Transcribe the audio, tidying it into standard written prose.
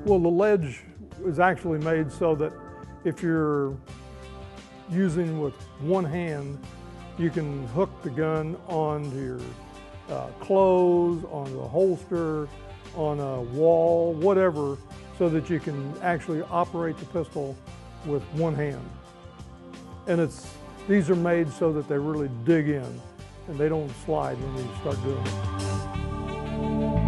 Well, the ledge is actually made so that if you're using with one hand, you can hook the gun onto your clothes, on the holster, on a wall, whatever, so that you can actually operate the pistol with one hand. And these are made so that they really dig in and they don't slide when you start doing it.